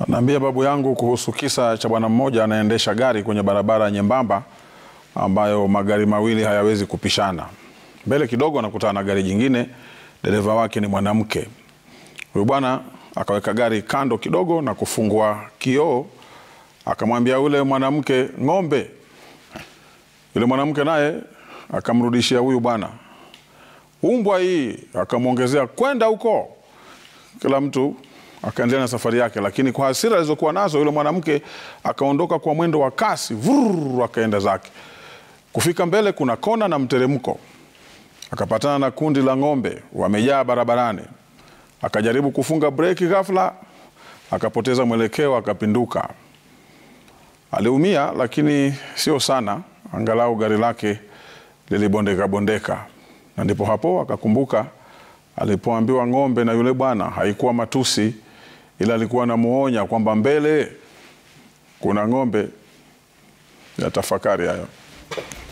Naambia babu yangu kuhusu kisa cha bwana mmoja anaendesha gari kwenye barabara nyembamba ambayo magari mawili hayawezi kupishana. Mbele kidogo anakutana na gari jingine, dereva wake ni mwanamke. Huyu bwana akaweka gari kando kidogo na kufungua kioo, akamwambia yule mwanamke ng'ombe. Yule mwanamke naye akamrudishia huyu bwana umbwa hii, akamuongezea kwenda huko. Kila mtu akaendelea na safari yake, lakini kwa hasira alizokuwa nazo yule mwanamke akaondoka kwa mwendo wa kasi, akaenda zake. Kufika mbele kuna kona na mteremko, akapatana na kundi la ng'ombe wamejaa barabarani. Akajaribu kufunga breki, ghafla akapoteza mwelekeo, akapinduka. Aliumia lakini sio sana, angalau gari lake lilibondeka bondeka. Na ndipo hapo akakumbuka alipoambiwa ng'ombe na yule bwana haikuwa matusi, ila alikuwa anamuonya kwamba mbele kuna ng'ombe. Ya tafakari hayo.